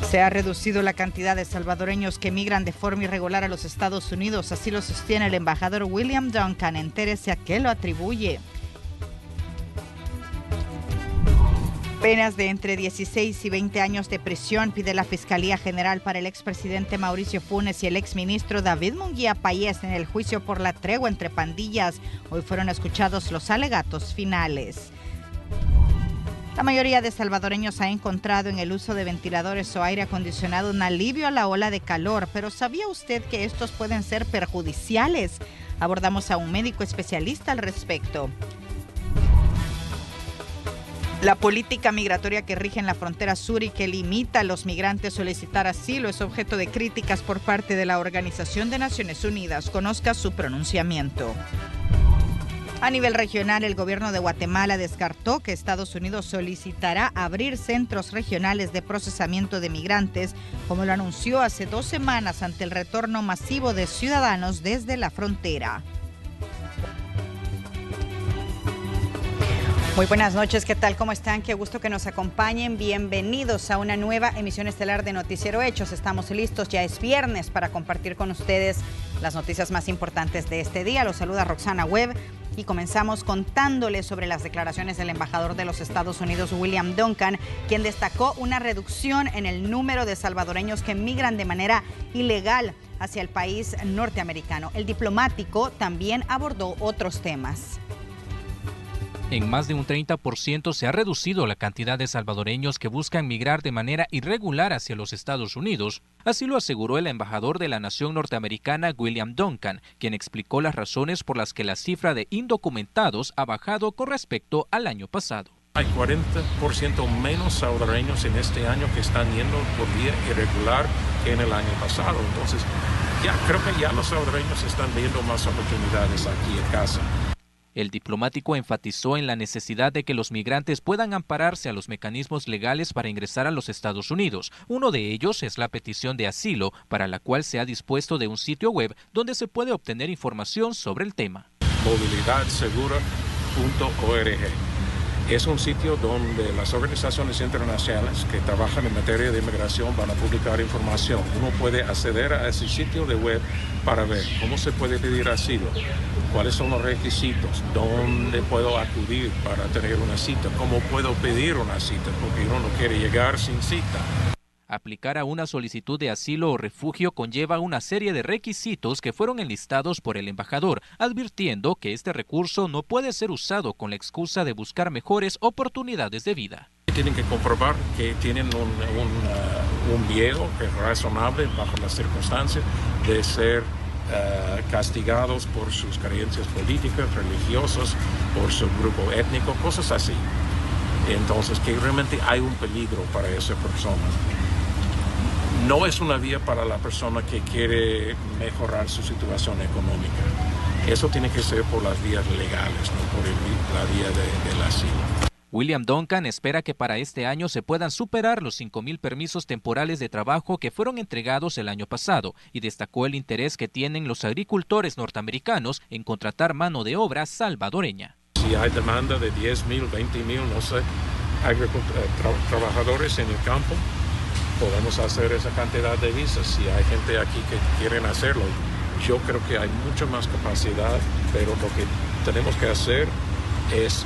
Se ha reducido la cantidad de salvadoreños que migran de forma irregular a los Estados Unidos, así lo sostiene el embajador William Duncan. Entérese a qué lo atribuye. Penas de entre 16 y 20 años de prisión pide la Fiscalía General para el expresidente Mauricio Funes y el exministro David Munguía Payés en el juicio por la tregua entre pandillas. Hoy fueron escuchados los alegatos finales. La mayoría de salvadoreños ha encontrado en el uso de ventiladores o aire acondicionado un alivio a la ola de calor, pero ¿sabía usted que estos pueden ser perjudiciales? Abordamos a un médico especialista al respecto. La política migratoria que rige en la frontera sur y que limita a los migrantes a solicitar asilo es objeto de críticas por parte de la Organización de Naciones Unidas. Conozca su pronunciamiento. A nivel regional, el gobierno de Guatemala descartó que Estados Unidos solicitará abrir centros regionales de procesamiento de migrantes, como lo anunció hace 2 semanas ante el retorno masivo de ciudadanos desde la frontera. Muy buenas noches, ¿qué tal? ¿Cómo están? Qué gusto que nos acompañen. Bienvenidos a una nueva emisión estelar de Noticiero Hechos. Estamos listos, ya es viernes, para compartir con ustedes las noticias más importantes de este día. Los saluda Roxana Webb y comenzamos contándoles sobre las declaraciones del embajador de los Estados Unidos, William Duncan, quien destacó una reducción en el número de salvadoreños que migran de manera ilegal hacia el país norteamericano. El diplomático también abordó otros temas. En más de un 30% se ha reducido la cantidad de salvadoreños que buscan migrar de manera irregular hacia los Estados Unidos. Así lo aseguró el embajador de la nación norteamericana, William Duncan, quien explicó las razones por las que la cifra de indocumentados ha bajado con respecto al año pasado. Hay 40% menos salvadoreños en este año que están yendo por vía irregular que en el año pasado. Entonces, creo que ya los salvadoreños están viendo más oportunidades aquí en casa. El diplomático enfatizó en la necesidad de que los migrantes puedan ampararse a los mecanismos legales para ingresar a los Estados Unidos. Uno de ellos es la petición de asilo, para la cual se ha dispuesto de un sitio web donde se puede obtener información sobre el tema. Movilidadsegura.org. Es un sitio donde las organizaciones internacionales que trabajan en materia de inmigración van a publicar información. Uno puede acceder a ese sitio de web para ver cómo se puede pedir asilo, cuáles son los requisitos, dónde puedo acudir para tener una cita, cómo puedo pedir una cita, porque uno no quiere llegar sin cita. Aplicar a una solicitud de asilo o refugio conlleva una serie de requisitos que fueron enlistados por el embajador, advirtiendo que este recurso no puede ser usado con la excusa de buscar mejores oportunidades de vida. Tienen que comprobar que tienen un miedo que es razonable bajo las circunstancias de ser castigados por sus creencias políticas, religiosas, por su grupo étnico, cosas así. Entonces, que realmente hay un peligro para esa persona. No es una vía para la persona que quiere mejorar su situación económica. Eso tiene que ser por las vías legales, no por la vía del asilo. William Duncan espera que para este año se puedan superar los 5,000 permisos temporales de trabajo que fueron entregados el año pasado y destacó el interés que tienen los agricultores norteamericanos en contratar mano de obra salvadoreña. Si hay demanda de 10,000, 20,000, no sé, trabajadores en el campo, podemos hacer esa cantidad de visas. Si hay gente aquí que quieren hacerlo, yo creo que hay mucha más capacidad, pero lo que tenemos que hacer es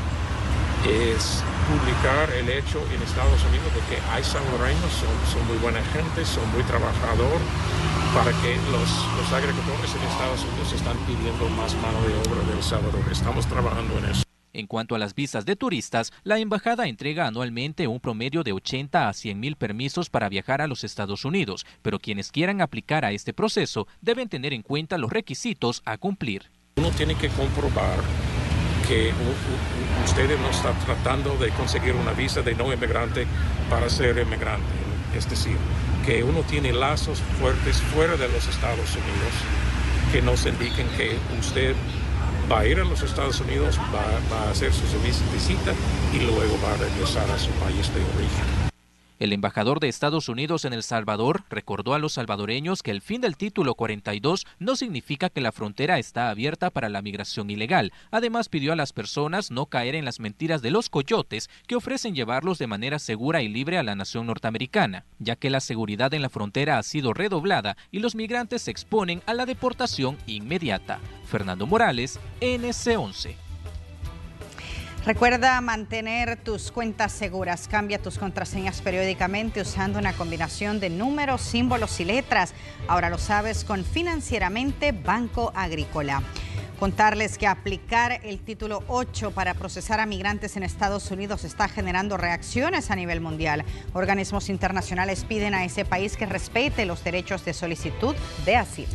publicar el hecho en Estados Unidos de que hay salvadoreños, son muy buena gente, son muy trabajadores, para que los agricultores en Estados Unidos están pidiendo más mano de obra de El Salvador. Estamos trabajando en eso. En cuanto a las visas de turistas, la embajada entrega anualmente un promedio de 80 a 100,000 permisos para viajar a los Estados Unidos, pero quienes quieran aplicar a este proceso deben tener en cuenta los requisitos a cumplir. Uno tiene que comprobar que usted no está tratando de conseguir una visa de no inmigrante para ser inmigrante. Es decir, que uno tiene lazos fuertes fuera de los Estados Unidos que nos indiquen que usted va a ir a los Estados Unidos, va a hacer su visita y luego va a regresar a su país de origen. El embajador de Estados Unidos en El Salvador recordó a los salvadoreños que el fin del título 42 no significa que la frontera está abierta para la migración ilegal. Además, pidió a las personas no caer en las mentiras de los coyotes que ofrecen llevarlos de manera segura y libre a la nación norteamericana, ya que la seguridad en la frontera ha sido redoblada y los migrantes se exponen a la deportación inmediata. Fernando Morales, NC11. Recuerda mantener tus cuentas seguras. Cambia tus contraseñas periódicamente usando una combinación de números, símbolos y letras. Ahora lo sabes con Financieramente Banco Agrícola. Contarles que aplicar el título 8 para procesar a migrantes en Estados Unidos está generando reacciones a nivel mundial. Organismos internacionales piden a ese país que respete los derechos de solicitud de asilo.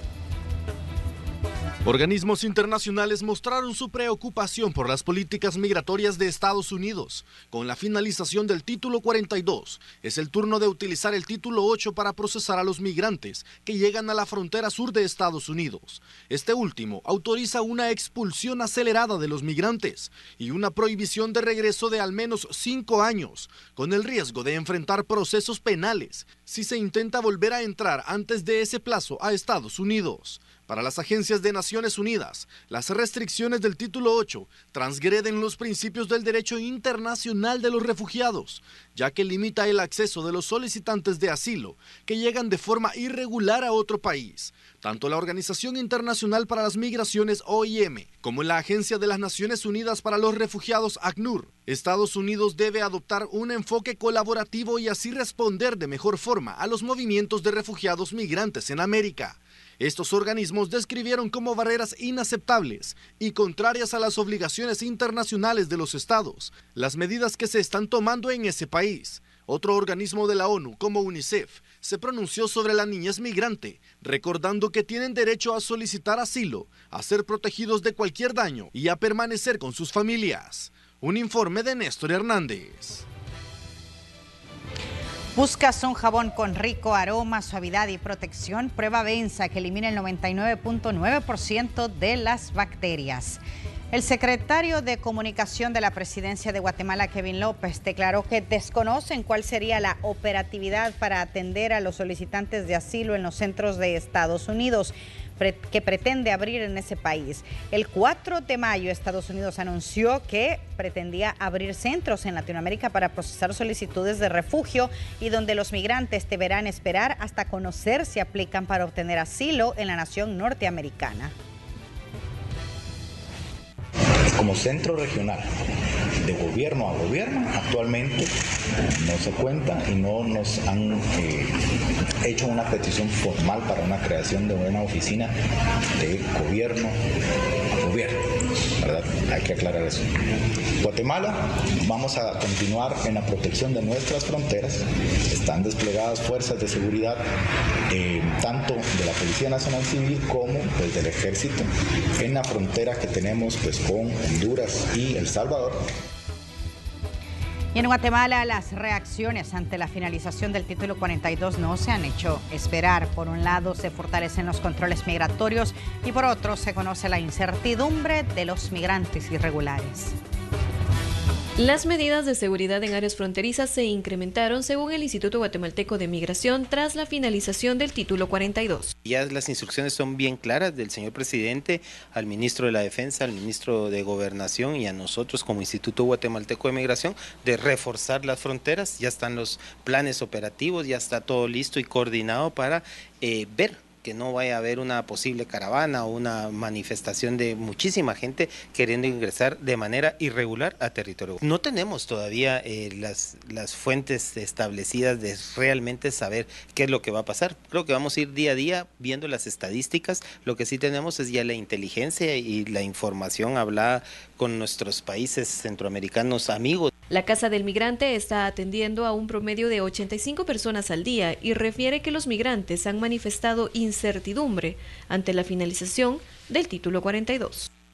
Organismos internacionales mostraron su preocupación por las políticas migratorias de Estados Unidos. Con la finalización del título 42, es el turno de utilizar el título 8 para procesar a los migrantes que llegan a la frontera sur de Estados Unidos. Este último autoriza una expulsión acelerada de los migrantes y una prohibición de regreso de al menos 5 años, con el riesgo de enfrentar procesos penales si se intenta volver a entrar antes de ese plazo a Estados Unidos. Para las agencias de Naciones Unidas, las restricciones del título 8 transgreden los principios del derecho internacional de los refugiados, ya que limita el acceso de los solicitantes de asilo que llegan de forma irregular a otro país. Tanto la Organización Internacional para las Migraciones, OIM, como la Agencia de las Naciones Unidas para los Refugiados, ACNUR, Estados Unidos debe adoptar un enfoque colaborativo y así responder de mejor forma a los movimientos de refugiados migrantes en América. Estos organismos describieron como barreras inaceptables y contrarias a las obligaciones internacionales de los estados las medidas que se están tomando en ese país. Otro organismo de la ONU, como UNICEF, se pronunció sobre la niñez migrante, recordando que tienen derecho a solicitar asilo, a ser protegidos de cualquier daño y a permanecer con sus familias. Un informe de Néstor Hernández. ¿Buscas un jabón con rico aroma, suavidad y protección? Prueba Benza, que elimina el 99.9% de las bacterias. El secretario de Comunicación de la Presidencia de Guatemala, Kevin López, declaró que desconocen cuál sería la operatividad para atender a los solicitantes de asilo en los centros de Estados Unidos que pretende abrir en ese país. El 4 de mayo, Estados Unidos anunció que pretendía abrir centros en Latinoamérica para procesar solicitudes de refugio y donde los migrantes deberán esperar hasta conocer si aplican para obtener asilo en la nación norteamericana. Como centro regional de gobierno a gobierno, actualmente no se cuenta y no nos han hecho una petición formal para una creación de una oficina de gobierno a gobierno, ¿verdad? Hay que aclarar eso. Guatemala, vamos a continuar en la protección de nuestras fronteras. Están desplegadas fuerzas de seguridad, tanto de la Policía Nacional Civil como pues, del Ejército, en la frontera que tenemos pues, con Honduras y El Salvador. Y en Guatemala, las reacciones ante la finalización del título 42 no se han hecho esperar. Por un lado, se fortalecen los controles migratorios y por otro, se conoce la incertidumbre de los migrantes irregulares. Las medidas de seguridad en áreas fronterizas se incrementaron según el Instituto Guatemalteco de Migración tras la finalización del título 42. Ya las instrucciones son bien claras del señor presidente, al ministro de la Defensa, al ministro de Gobernación y a nosotros como Instituto Guatemalteco de Migración de reforzar las fronteras. Ya están los planes operativos, ya está todo listo y coordinado para ver que no vaya a haber una posible caravana o una manifestación de muchísima gente queriendo ingresar de manera irregular a territorio. No tenemos todavía las fuentes establecidas de realmente saber qué es lo que va a pasar. Creo que vamos a ir día a día viendo las estadísticas. Lo que sí tenemos es ya la inteligencia y la información hablada con nuestros países centroamericanos amigos. La Casa del Migrante está atendiendo a un promedio de 85 personas al día y refiere que los migrantes han manifestado incertidumbre ante la finalización del título 42.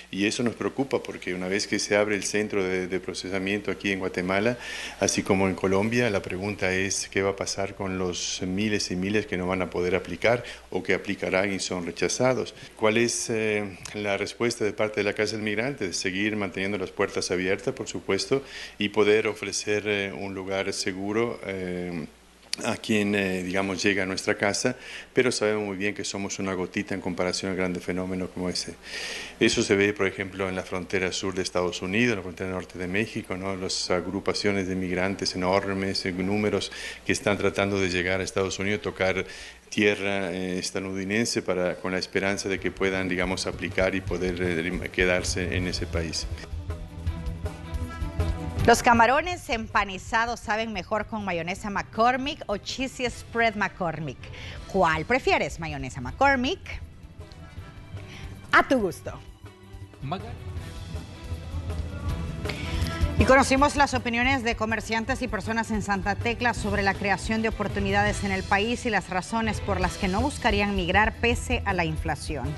Y eso nos preocupa porque una vez que se abre el centro de procesamiento aquí en Guatemala, así como en Colombia, la pregunta es qué va a pasar con los miles y miles que no van a poder aplicar o que aplicarán y son rechazados. ¿Cuál es la respuesta de parte de la Casa del Migrante? De seguir manteniendo las puertas abiertas, por supuesto, y poder ofrecer un lugar seguro a quien, digamos, llega a nuestra casa, pero sabemos muy bien que somos una gotita en comparación al grande fenómeno como ese. Eso se ve, por ejemplo, en la frontera sur de Estados Unidos, en la frontera norte de México, ¿no? Las agrupaciones de migrantes enormes, en números que están tratando de llegar a Estados Unidos, tocar tierra estadounidense con la esperanza de que puedan, digamos, aplicar y poder quedarse en ese país. ¿Los camarones empanizados saben mejor con mayonesa McCormick o cheesy spread McCormick? ¿Cuál prefieres? ¿Mayonesa McCormick? A tu gusto. Y conocimos las opiniones de comerciantes y personas en Santa Tecla sobre la creación de oportunidades en el país y las razones por las que no buscarían migrar pese a la inflación.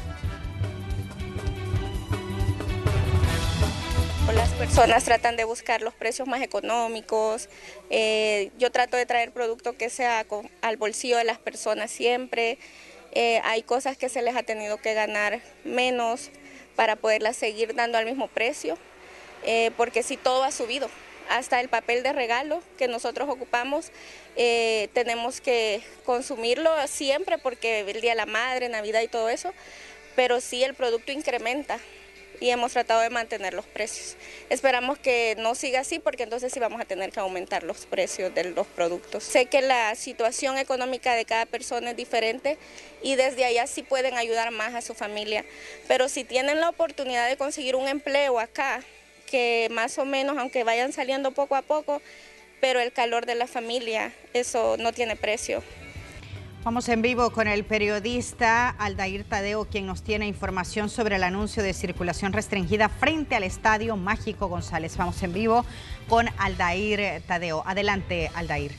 Las personas tratan de buscar los precios más económicos. Yo trato de traer producto que sea al bolsillo de las personas siempre. Hay cosas que se les ha tenido que ganar menos para poderlas seguir dando al mismo precio, porque sí, todo ha subido. Hasta el papel de regalo que nosotros ocupamos, tenemos que consumirlo siempre porque el Día de la Madre, Navidad y todo eso, pero sí el producto incrementa. Y hemos tratado de mantener los precios. Esperamos que no siga así porque entonces sí vamos a tener que aumentar los precios de los productos. Sé que la situación económica de cada persona es diferente y desde allá sí pueden ayudar más a su familia. Pero si tienen la oportunidad de conseguir un empleo acá, que más o menos, aunque vayan saliendo poco a poco, pero el calor de la familia, eso no tiene precio. Vamos en vivo con el periodista Aldair Tadeo, quien nos tiene información sobre el anuncio de circulación restringida frente al Estadio Mágico González. Vamos en vivo con Aldair Tadeo. Adelante, Aldair.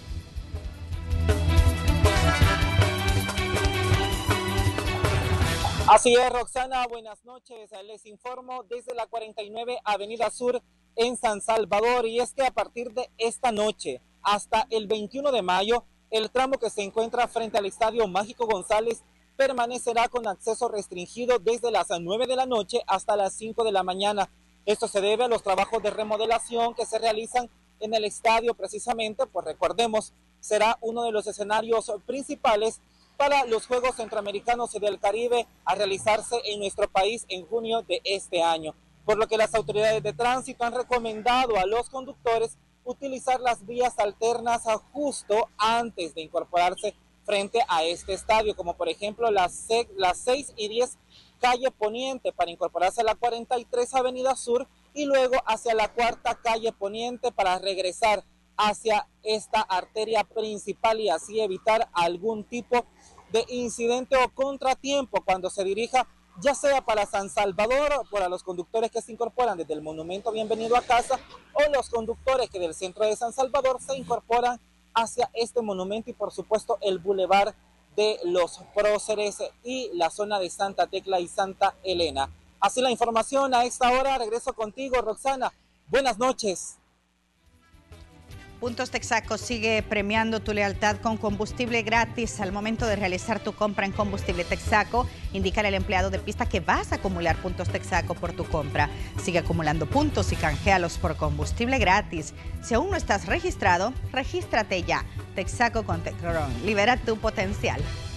Así es, Roxana, buenas noches. Les informo desde la 49 Avenida Sur en San Salvador, y es que a partir de esta noche hasta el 21 de mayo, el tramo que se encuentra frente al Estadio Mágico González permanecerá con acceso restringido desde las 9 de la noche hasta las 5 de la mañana. Esto se debe a los trabajos de remodelación que se realizan en el estadio precisamente, pues recordemos, será uno de los escenarios principales para los Juegos Centroamericanos y del Caribe a realizarse en nuestro país en junio de este año. Por lo que las autoridades de tránsito han recomendado a los conductores utilizar las vías alternas justo antes de incorporarse frente a este estadio, como por ejemplo las 6 y 10 calle Poniente para incorporarse a la 43 Avenida Sur y luego hacia la 4ª calle Poniente para regresar hacia esta arteria principal y así evitar algún tipo de incidente o contratiempo cuando se dirija ya sea para San Salvador o para los conductores que se incorporan desde el Monumento Bienvenido a Casa o los conductores que del centro de San Salvador se incorporan hacia este monumento y por supuesto el Boulevard de los Próceres y la zona de Santa Tecla y Santa Elena. Así la información a esta hora. Regreso contigo, Roxana. Buenas noches. Puntos Texaco sigue premiando tu lealtad con combustible gratis al momento de realizar tu compra en Combustible Texaco. Indícale al empleado de pista que vas a acumular puntos Texaco por tu compra. Sigue acumulando puntos y canjealos por combustible gratis. Si aún no estás registrado, regístrate ya. Texaco con Tecron. Libera tu potencial.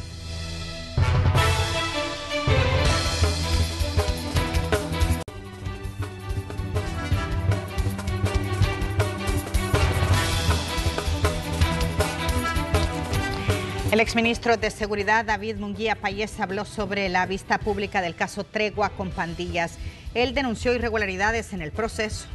El exministro de Seguridad, David Munguía Payés, habló sobre la vista pública del caso Tregua con Pandillas. Él denunció irregularidades en el proceso.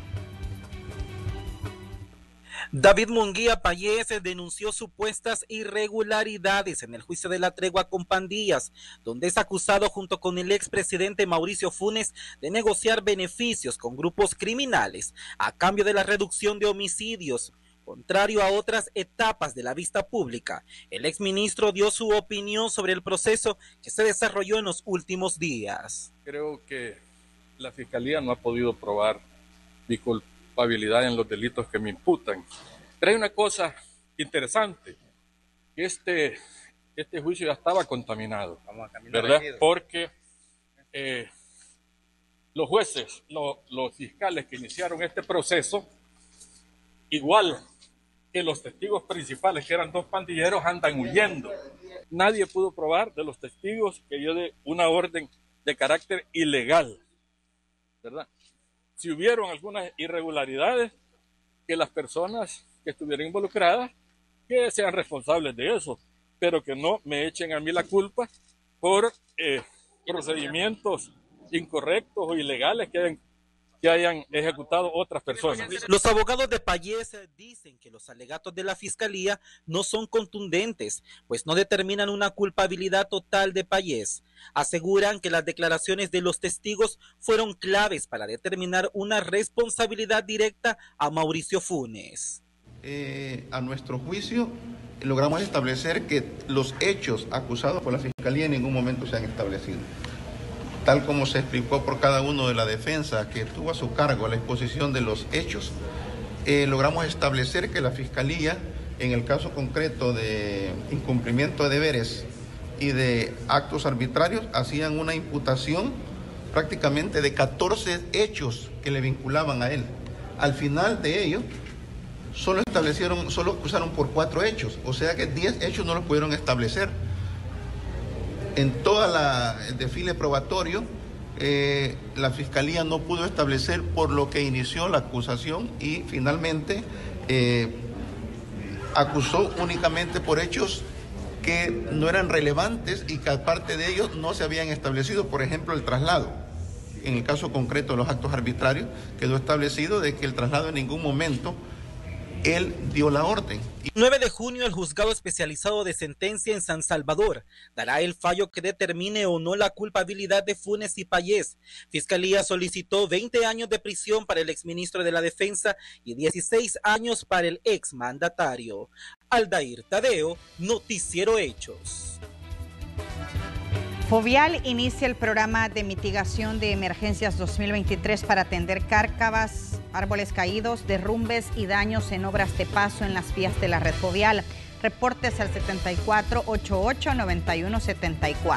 David Munguía Payés denunció supuestas irregularidades en el juicio de la Tregua con Pandillas, donde es acusado junto con el expresidente Mauricio Funes de negociar beneficios con grupos criminales a cambio de la reducción de homicidios. Contrario a otras etapas de la vista pública, el exministro dio su opinión sobre el proceso que se desarrolló en los últimos días. Creo que la Fiscalía no ha podido probar mi culpabilidad en los delitos que me imputan. Pero hay una cosa interesante, que este juicio ya estaba contaminado, ¿verdad? Porque los jueces, los fiscales que iniciaron este proceso, igual que los testigos principales, que eran 2 pandilleros, andan huyendo. Nadie pudo probar de los testigos que yo dé una orden de carácter ilegal, ¿verdad? Si hubieron algunas irregularidades, que las personas que estuvieran involucradas, que sean responsables de eso, pero que no me echen a mí la culpa por procedimientos incorrectos o ilegales que hayan ejecutado otras personas. Los abogados de Payés dicen que los alegatos de la Fiscalía no son contundentes, pues no determinan una culpabilidad total de Payés. Aseguran que las declaraciones de los testigos fueron claves para determinar una responsabilidad directa a Mauricio Funes. A nuestro juicio, logramos establecer que los hechos acusados por la Fiscalía en ningún momento se han establecido. Tal como se explicó por cada uno de la defensa que tuvo a su cargo la exposición de los hechos, logramos establecer que la Fiscalía, en el caso concreto de incumplimiento de deberes y de actos arbitrarios, hacían una imputación prácticamente de 14 hechos que le vinculaban a él. Al final de ello, solo acusaron por 4 hechos, o sea que 10 hechos no los pudieron establecer. En todo el desfile probatorio, la Fiscalía no pudo establecer por lo que inició la acusación y finalmente acusó únicamente por hechos que no eran relevantes y que aparte de ellos no se habían establecido, por ejemplo, el traslado. En el caso concreto de los actos arbitrarios, quedó establecido de que el traslado en ningún momento él dio la orden. 9 de junio, el Juzgado Especializado de Sentencia en San Salvador dará el fallo que determine o no la culpabilidad de Funes y Payés. Fiscalía solicitó 20 años de prisión para el exministro de la Defensa y 16 años para el exmandatario. Aldair Tadeo, Noticiero Hechos. Fovial inicia el programa de mitigación de emergencias 2023 para atender cárcavas, árboles caídos, derrumbes y daños en obras de paso en las vías de la red Fovial. Reportes al 7488-9174.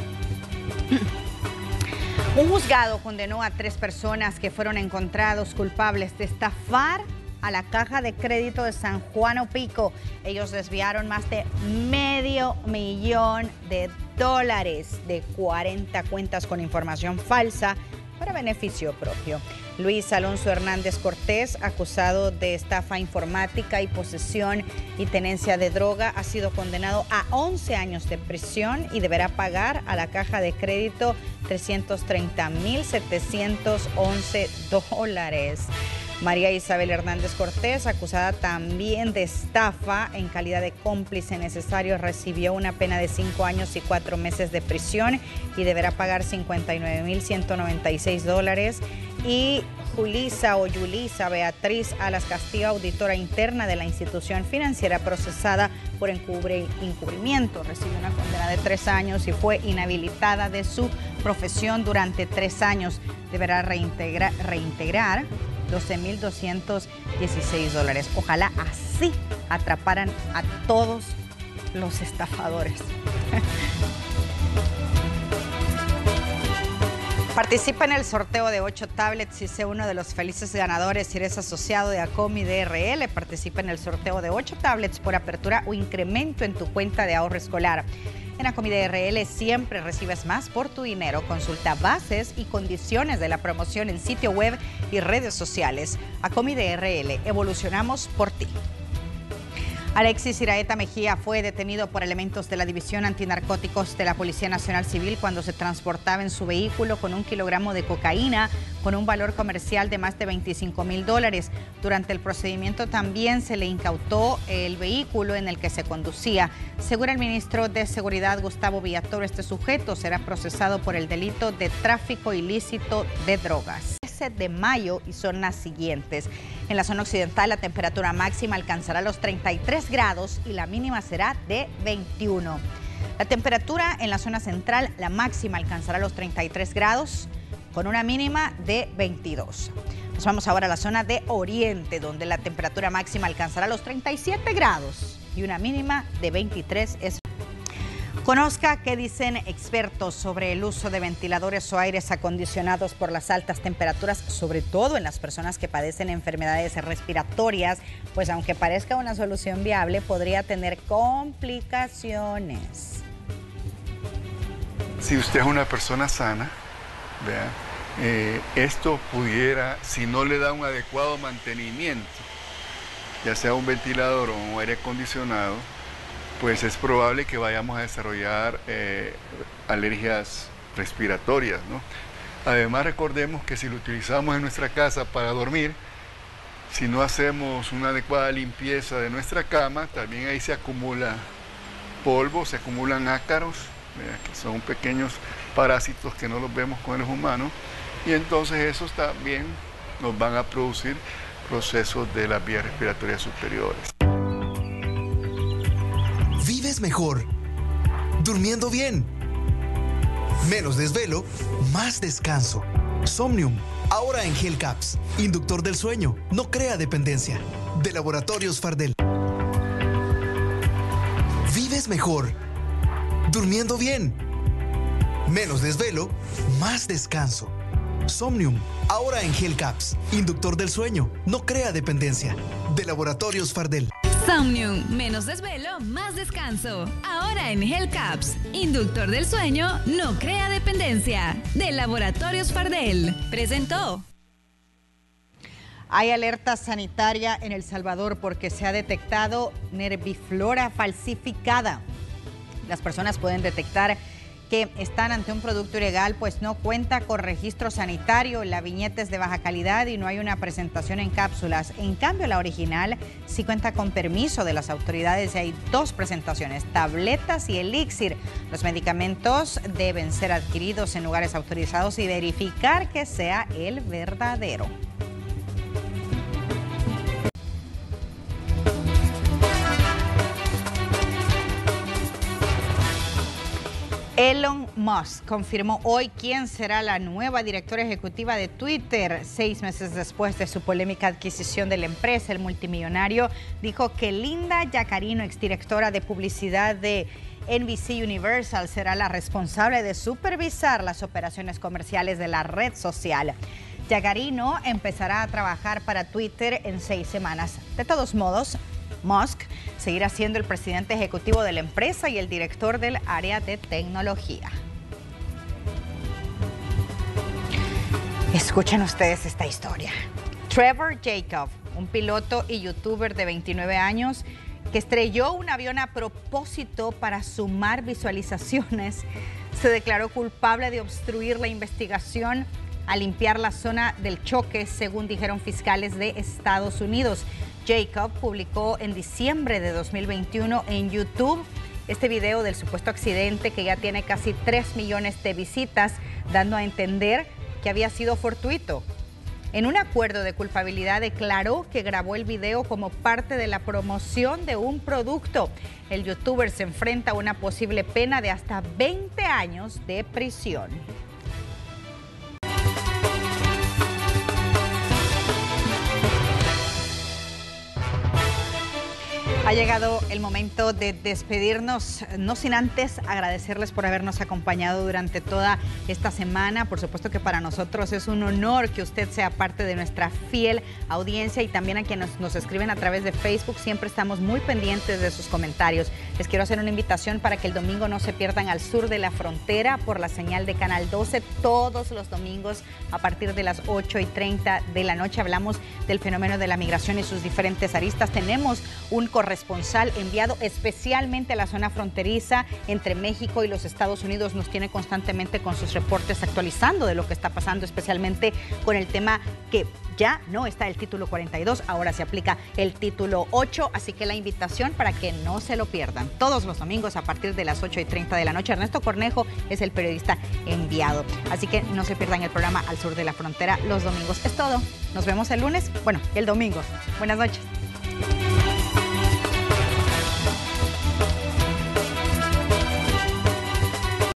Un juzgado condenó a 3 personas que fueron encontrados culpables de estafar a la Caja de Crédito de San Juan Opico. Ellos desviaron más de $500,000 de 40 cuentas con información falsa para beneficio propio. Luis Alonso Hernández Cortés, acusado de estafa informática y posesión y tenencia de droga, ha sido condenado a 11 años de prisión y deberá pagar a la Caja de Crédito $330,711. María Isabel Hernández Cortés, acusada también de estafa en calidad de cómplice necesario, recibió una pena de 5 años y 4 meses de prisión y deberá pagar $59,196. Y Yulisa Beatriz Alas Castillo, auditora interna de la institución financiera procesada por encubrimiento, recibió una condena de 3 años y fue inhabilitada de su profesión durante 3 años. Deberá reintegrar $12,216. Ojalá así atraparan a todos los estafadores. Participa en el sorteo de 8 tablets y sé uno de los felices ganadores si eres asociado de Acomi DRL. Participa en el sorteo de 8 tablets por apertura o incremento en tu cuenta de ahorro escolar. En Acomi DRL siempre recibes más por tu dinero. Consulta bases y condiciones de la promoción en sitio web y redes sociales. Acomi DRL, evolucionamos por ti. Alexis Iraeta Mejía fue detenido por elementos de la División Antinarcóticos de la Policía Nacional Civil cuando se transportaba en su vehículo con 1 kilogramo de cocaína con un valor comercial de más de $25,000. Durante el procedimiento también se le incautó el vehículo en el que se conducía. Según el ministro de Seguridad, Gustavo Villatoro, este sujeto será procesado por el delito de tráfico ilícito de drogas. De mayo y son las siguientes. En la zona occidental la temperatura máxima alcanzará los 33 grados y la mínima será de 21. La temperatura en la zona central, la máxima alcanzará los 33 grados con una mínima de 22. Nos vamos ahora a la zona de Oriente, donde la temperatura máxima alcanzará los 37 grados y una mínima de 23. Conozca qué dicen expertos sobre el uso de ventiladores o aires acondicionados por las altas temperaturas, sobre todo en las personas que padecen enfermedades respiratorias, pues aunque parezca una solución viable, podría tener complicaciones. Si usted es una persona sana, vea, esto pudiera, si no le da un adecuado mantenimiento, ya sea un ventilador o un aire acondicionado, pues es probable que vayamos a desarrollar alergias respiratorias, ¿no? Además, recordemos que si lo utilizamos en nuestra casa para dormir, si no hacemos una adecuada limpieza de nuestra cama, también ahí se acumula polvo, se acumulan ácaros, que son pequeños parásitos que no los vemos con los humanos, y entonces esos también nos van a producir procesos de las vías respiratorias superiores. Vives mejor, durmiendo bien, menos desvelo, más descanso. Somnium, ahora en Gel Caps, inductor del sueño, no crea dependencia. De Laboratorios Fardel. Vives mejor, durmiendo bien, menos desvelo, más descanso. Somnium, ahora en Gel Caps, inductor del sueño, no crea dependencia. De Laboratorios Fardel. Somnium, menos desvelo, más descanso. Ahora en Gel Caps, inductor del sueño, no crea dependencia. De Laboratorios Fardel. Presentó. Hay alerta sanitaria en El Salvador porque se ha detectado Nerviflora falsificada. Las personas pueden detectar que están ante un producto ilegal, pues no cuenta con registro sanitario, la viñeta es de baja calidad y no hay una presentación en cápsulas. En cambio, la original sí cuenta con permiso de las autoridades y hay 2 presentaciones, tabletas y elixir. Los medicamentos deben ser adquiridos en lugares autorizados y verificar que sea el verdadero. Elon Musk confirmó hoy quién será la nueva directora ejecutiva de Twitter. 6 meses después de su polémica adquisición de la empresa, el multimillonario dijo que Linda Yaccarino, exdirectora de publicidad de NBC Universal, será la responsable de supervisar las operaciones comerciales de la red social. Yaccarino empezará a trabajar para Twitter en 6 semanas. De todos modos, Musk seguirá siendo el presidente ejecutivo de la empresa y el director del área de tecnología. Escuchen ustedes esta historia. Trevor Jacob, un piloto y youtuber de 29 años que estrelló un avión a propósito para sumar visualizaciones, se declaró culpable de obstruir la investigación al limpiar la zona del choque, según dijeron fiscales de Estados Unidos. Jacob publicó en diciembre de 2021 en YouTube este video del supuesto accidente que ya tiene casi 3 millones de visitas, dando a entender que había sido fortuito. En un acuerdo de culpabilidad declaró que grabó el video como parte de la promoción de un producto. El youtuber se enfrenta a una posible pena de hasta 20 años de prisión. Ha llegado el momento de despedirnos, no sin antes agradecerles por habernos acompañado durante toda esta semana. Por supuesto que para nosotros es un honor que usted sea parte de nuestra fiel audiencia y también a quienes nos escriben a través de Facebook. Siempre estamos muy pendientes de sus comentarios. Les quiero hacer una invitación para que el domingo no se pierdan Al Sur de la Frontera por la señal de Canal 12. Todos los domingos a partir de las 8:30 de la noche hablamos del fenómeno de la migración y sus diferentes aristas. Tenemos un corresponsal enviado especialmente a la zona fronteriza entre México y los Estados Unidos. Nos tiene constantemente con sus reportes actualizando de lo que está pasando, especialmente con el tema que ya no está el título 42, ahora se aplica el título 8, así que la invitación para que no se lo pierdan. Todos los domingos a partir de las 8:30 de la noche. Ernesto Cornejo es el periodista enviado, así que no se pierdan el programa Al Sur de la Frontera los domingos. Es todo, nos vemos el lunes, bueno, el domingo. Buenas noches.